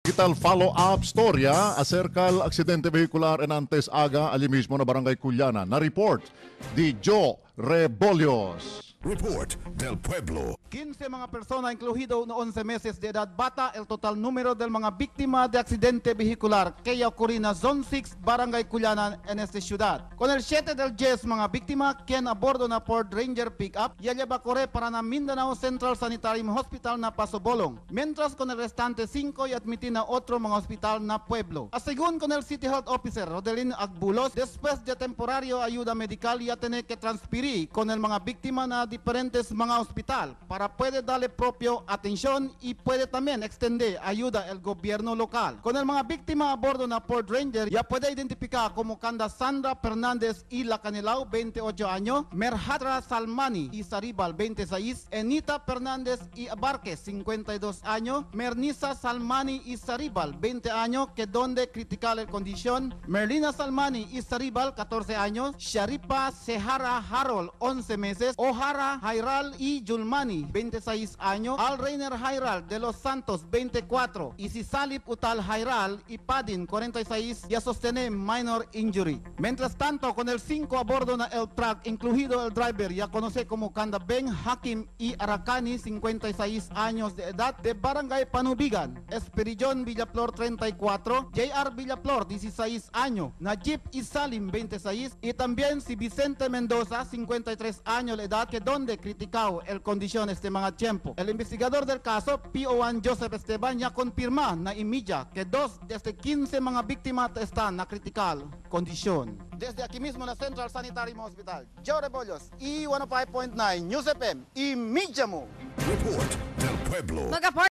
Hospital follow-up storya acerca al aksidente vehicular en antes aga allí mismo na Barangay Culiana. Na-report di Joe Rebollos. Report del Pueblo. 15 mga persona incluido na 11 meses de edad bata el total número del mga biktima de accidente vehicular que ocurrió na Zone 6 Barangay Culiana en esta ciudad. Con el 7 del 10 mga biktima quien a bordo na Ford Ranger pickup ya lleva corre para na Mindanao Central Sanitary Hospital na Pasobolong, mientras con el restante 5 y admitir na otro mga hospital na Pueblo. Según con el City Health Officer Rodelin Agbulos, después de temporario ayuda medical ya tener que transferir con el mga biktima na diferentes mga hospital para puede darle propio atención y puede también extender ayuda el gobierno local. Con el mga biktima a bordo na Ford Ranger ya puede identificar como Kanda Sandra Fernández y Lacanilao, 28 años, Merhatra Salmani y Saribal, 26, Enita Fernández y Abarques, 52 años, Mernisa Salmani y Saribal, 20 años, que donde criticar la condición, Merlina Salmani y Saribal, 14 años, Sharipa Sehara Harold, 11 meses, O'Hara Jairal y Julmani, 26 años, Al Reiner Jairal de Los Santos, 24, y Sisalip Utal Jairal y Padin, 46, ya sostiene minor injury. Mientras tanto, con el 5 a bordo na el truck, incluido el driver, ya conoce como Kanda Ben Hakim y Aracani, 56 años de edad, de Barangay Panubigan, Esperillón Villaflor, 34, JR Villaflor, 16 años, Najib y Salim, 26, y también si Vicente Mendoza, 53 años de edad, que donde criticado el condición este mga tiempo. El investigador del caso, PO1 Joseph Esteban, ya confirma na imidya que 2 desde 15 mga biktima están na critical condition. Desde aquí mismo na Central Sanitary Hospital, Joe Rebollos, E105.9, News FM, imidya mo! Report del Pueblo.